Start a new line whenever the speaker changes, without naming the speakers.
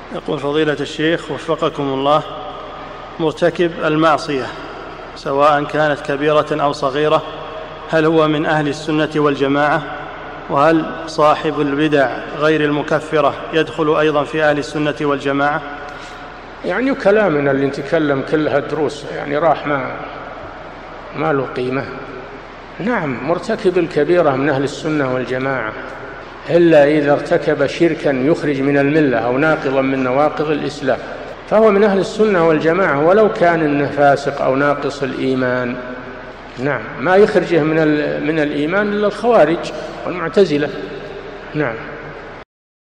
يقول فضيلة الشيخ وفقكم الله، مرتكب المعصية سواء كانت كبيرة أو صغيرة هل هو من أهل السنة والجماعة؟ وهل صاحب البدع غير المكفرة يدخل أيضا في أهل السنة والجماعة؟
يعني كلامنا اللي نتكلم كلها دروس، يعني راح ما له قيمة. نعم، مرتكب الكبيرة من أهل السنة والجماعة، إلا إذا ارتكب شركا يخرج من الملة أو ناقضا من نواقض الإسلام فهو من أهل السنة والجماعة، ولو كان إنه فاسق أو ناقص الإيمان. نعم، ما يخرجه من الإيمان إلا الخوارج والمعتزلة. نعم.